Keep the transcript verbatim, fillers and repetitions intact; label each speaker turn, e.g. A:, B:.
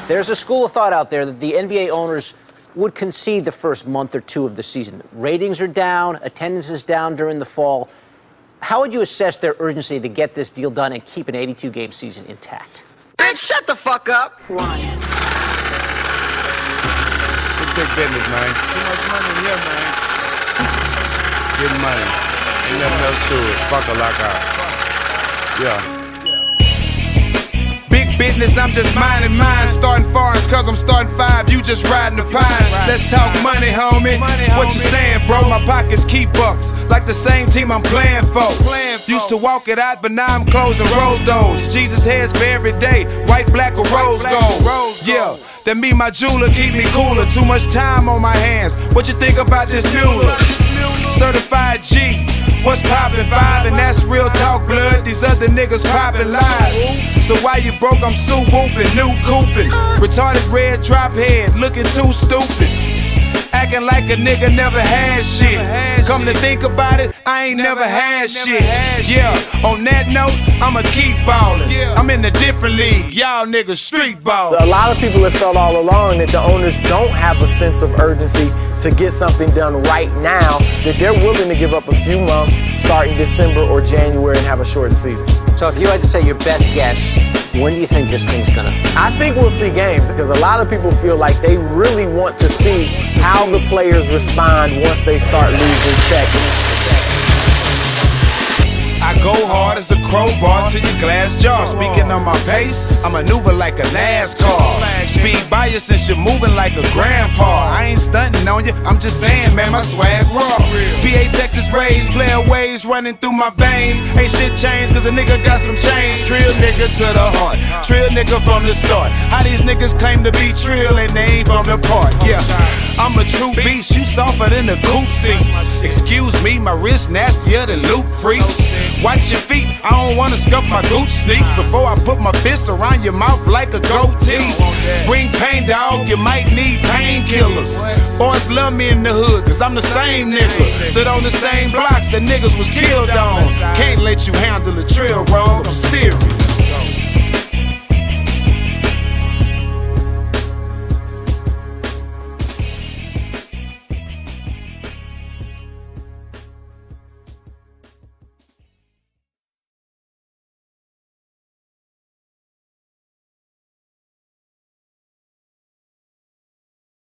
A: There's a school of thought out there that the N B A owners would concede the first month or two of the season. Ratings are down, attendance is down during the fall. How would you assess their urgency to get this deal done and keep an eighty-two game season intact?
B: Bitch, shut the fuck up!
C: One.
D: It's big business, man.
E: Too much money here, man.
D: Getting money. Ain't nothing else to it. Fuck a lockout. Yeah. Big business, I'm just minding mine. Starting foreigns, cause I'm starting five. You just riding the pine. Let's talk money, homie. What you saying, bro? My pockets keep bucks. Like the same team I'm playing for. Used to walk it out, but now I'm closing rose doors. Jesus heads for every day. White, black, or rose gold. Yeah. That me, my jeweler, keep me cooler. Too much time on my hands. What you think about this Mueller? Certified G. What's poppin', five? And that's real talk, blood. These other niggas poppin' lies. So why you broke? I'm so whoopin', new coopin'. Retarded red drop head, looking too stupid. Acting like a nigga never had shit. Come to think about it, I ain't never had shit. Yeah, on that note, I'ma keep ballin'. I'm in a different league, y'all niggas street ballin'.
F: A lot of people have felt all along that the owners don't have a sense of urgency to get something done right now, that they're willing to give up a few months, starting December or January, and have a shortened season.
A: So if you had to say your best guess, when do you think this thing's gonna?
F: I think we'll see games because a lot of people feel like they really want to see how the players respond once they start losing checks.
D: I go hard as a crowbar to your glass jar. Speaking on my pace, I maneuver like a NASCAR. Speed by you since you're moving like a grandpa. I ain't stunting on you, I'm just saying, man, my swag raw. P A Texas raised, player waves running through my veins. Ain't shit changed cause a nigga got some change. Trill nigga to the heart, trill nigga from the start. How these niggas claim to be trill and they ain't from the part. Yeah, I'm a true beast, you softer than the coupe seats. Excuse me, my wrist nastier than loop freaks. Watch your feet, I don't wanna scuff my Gucci sneaks before I put my fist around your mouth like a goatee. Bring pain, dog, you might need painkillers. Boys love me in the hood, cause I'm the same nigga. Stood on the same blocks that niggas was killed on. Can't let you handle the trail wrong, I'm serious.